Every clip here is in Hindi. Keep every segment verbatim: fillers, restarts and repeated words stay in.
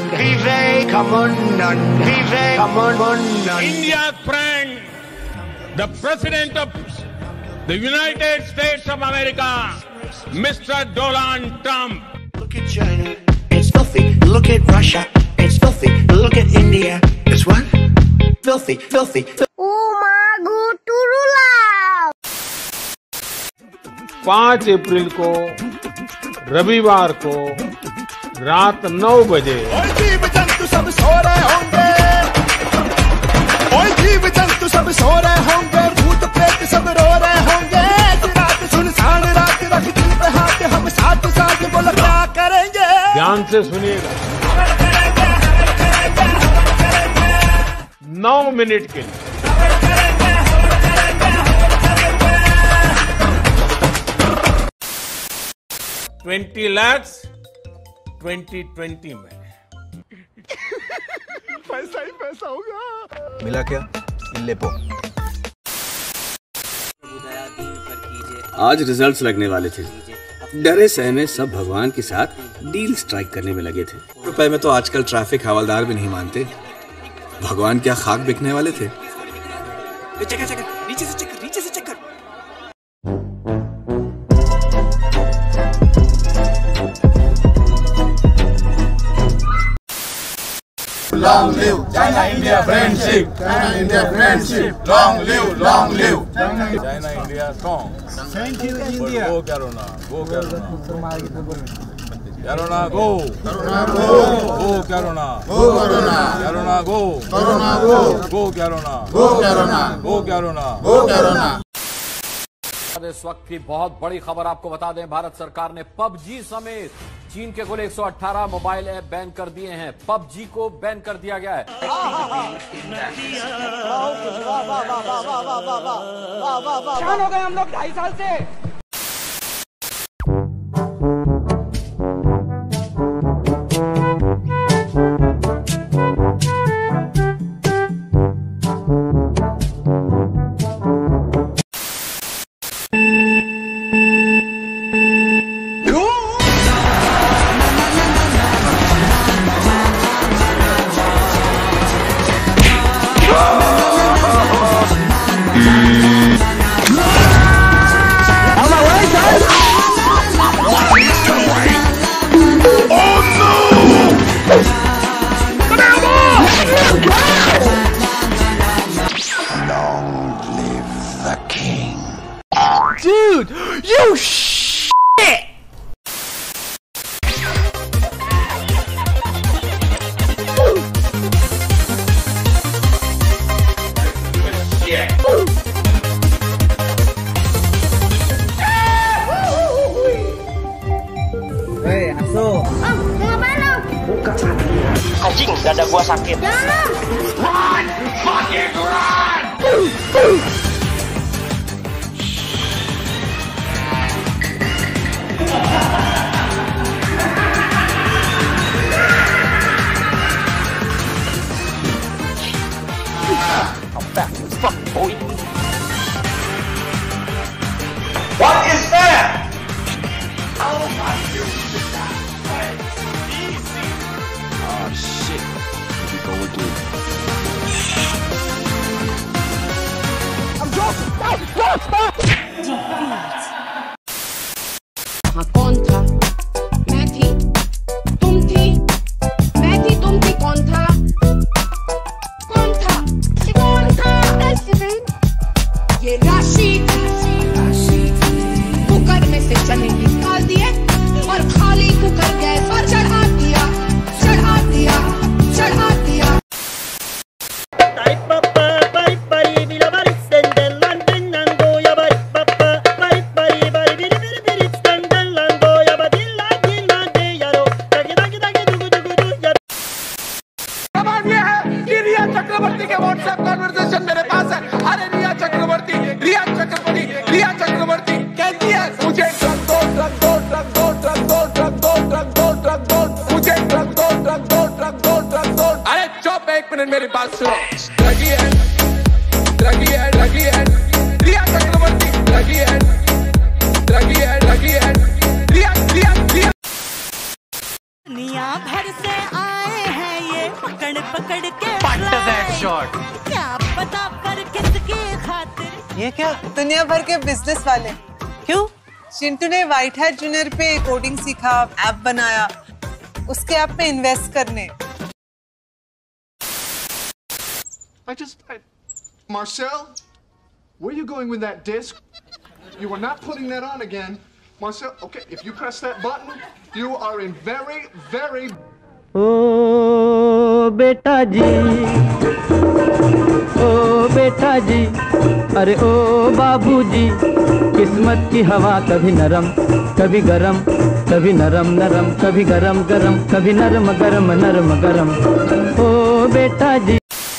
Vive, come on, vive, come on, India's friend, the President of the United States of America, Mister Donald Trump. Look at China, it's filthy. Look at Russia, it's filthy. Look at India, it's what? Filthy, filthy. Oh my God, Turula! पाँच अप्रैल को रविवार को रात नौ बजे जीव जंतु सब सो रहे होंगे, जीव जंतु सब सो रहे होंगे, भूत प्रेत सब रो रहे होंगे। रात सुनसान रात रख दिल पे हाथ, हम साथ साथ बोलो क्या करेंगे। ध्यान से सुनिएगा, नौ मिनट के लिए ट्वेंटी लैक्स ट्वेंटी ट्वेंटी में पैसा ही पैसा होगा। मिला क्या? लेपो। आज रिजल्ट्स लगने वाले थे, डरे सहमे सब भगवान के साथ डील स्ट्राइक करने में लगे थे। रुपए में तो आजकल ट्रैफिक हवलदार भी नहीं मानते, भगवान क्या खाक बिकने वाले थे। चेकर चेकर नीचे से चेकर नीचे से checker. Long live China India friendship. China India friendship. Long live, long live. China India strong. Thank you India. Go Corona, go Corona. Corona go. Corona go. Go Corona. Go Corona. Corona go. Corona go. Go Corona. Go Corona. Go Corona. Go Corona. इस वक्त की बहुत बड़ी खबर आपको बता दें, भारत सरकार ने पबजी समेत चीन के कुल एक सौ अठारह मोबाइल ऐप बैन कर दिए हैं। पबजी को बैन कर दिया गया है। परेशान हो गए हम लोग ढाई साल से। Dude, you shit! Hei, asu. Oh, mau ngapain lo? Buka sana. Anjing, dada gua sakit. Jangan. Run! Fucking run! I'm fat as fuck, boy. What is that? Oh my God. Easy. Oh shit. Here we go again. I'm joking. Stop! Stop! Stop! कौन था? मैं थी, तुम थी, मैं थी, तुम थी, कौन था? कौन था? कौन था? ये राशि कुकर में से चने निकाल दिए और खाली कुकर गैस पर चढ़ा दिया, चढ़ा दिया, चढ़ा दिया। चक्रवर्ती के व्हाट्सएप कन्वर्सेशन मेरे पास है। अरे रिया चक्रवर्ती, रिया चक्रवर्ती, रिया चक्रवर्ती कहती है मुझे ट्रक दो, ट्रक दो, ट्रक दो, ट्रक दो, ट्रक दो, ट्रक दो, ट्रक दो, मुझे ट्रक दो, ट्रक दो, ट्रक दो, ट्रक दो। अरे चुप, एक मिनट मेरी बात सुनो। लगी है, लगी है, लगी है, रिया चक्रवर्ती लगी है, लगी है, लगी है, रिया, रिया, रिया। दुनिया भर से आए हैं लड़के Put that shot. क्या पता पर किसकी खातिर। ये क्या दुनिया भर के बिजनेस वाले क्यों? चिंटू ने व्हाइट हैट जूनियर पे कोडिंग सीखा, ऐप बनाया, उसके ऐप पे इन्वेस्ट करने। I just, I, Marcel, where are you going with that disc? You are not putting that on again, Marcel. Okay, if you press that button, you are in very, very. ओ बेटा जी, ओ बेटा जी, अरे ओ बाबूजी, किस्मत की हवा कभी नरम कभी गरम, कभी नरम नरम कभी गरम गरम, कभी नरम गरम नरम गरम, ओ बेटा जी।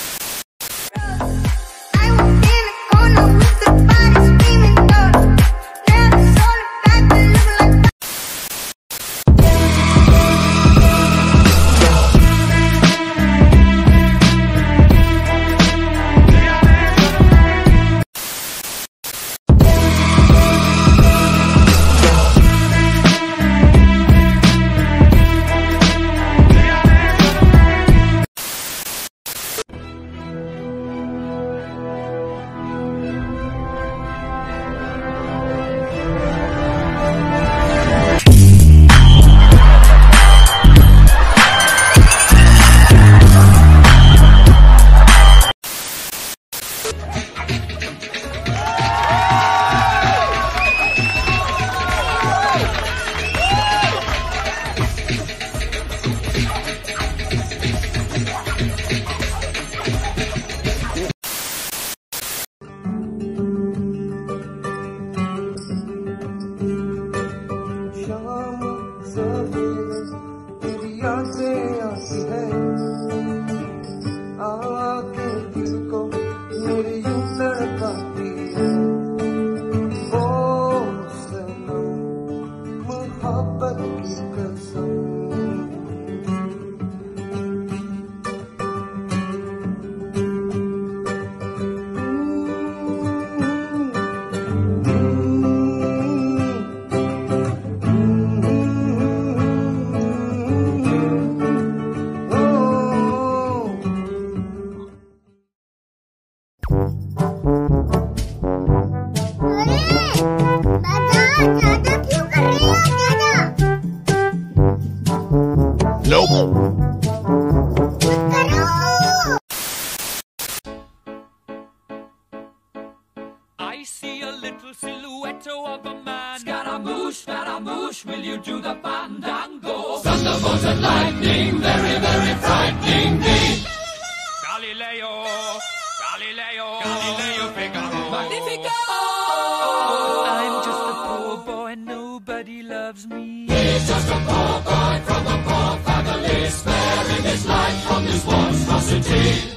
I see a little silhouette of a man. Scaramouche, Scaramouche, will you do the fandango? Thunderbolt and lightning, very, very frightening me. Galileo, Galileo, Galileo Figaro. Magnifico! I'm just a poor boy, nobody loves me. He's just a poor boy from a poor family, sparing his life from this monstrosity.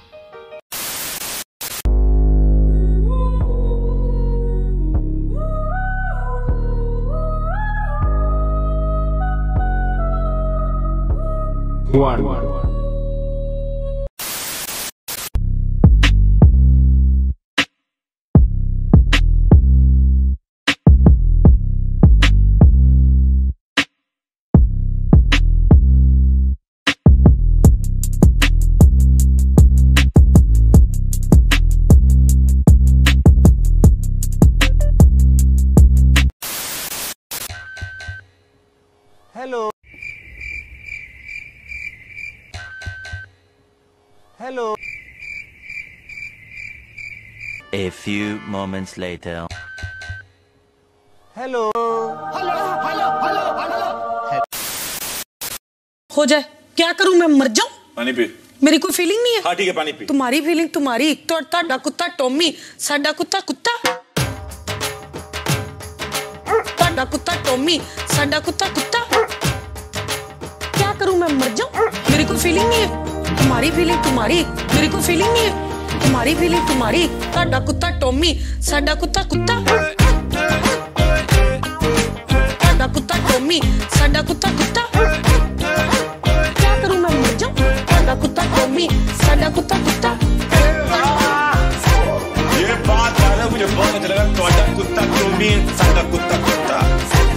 One. Hello. Hello. A few moments later. Hello. Hello hello hello hello. हो जाए, क्या करूं मैं, मर जाऊं? पानी पी। मेरी कोई फीलिंग नहीं है। हाँ ठीक है, पानी पी। तुम्हारी फीलिंग तुम्हारी, तो ताड़ा कुत्ता टॉमी, साडा कुत्ता कुत्ता। ताड़ा कुत्ता टॉमी, साडा कुत्ता कुत्ता। क्या करूं मैं, मर जाऊं? मेरी कोई फीलिंग नहीं है। तुम्हारी फीलिंग तुम्हारी, मेरी कोई फीलिंग नहीं है। तुम्हारी फीलिंग तुम्हारी, ताड़ा कुत्ता टॉमी, साडा कुत्ता कुत्ता। ताड़ा कुत्ता टॉमी, साडा कुत्ता कुत्ता। क्या करूं मैं, मर जाऊं? ताड़ा कुत्ता टॉमी, साडा कुत्ता कुत्ता। ये बात है, मुझे बहुत अच्छा लगा। ताड़ा कुत्ता टॉमी, साडा कुत्ता कुत्ता।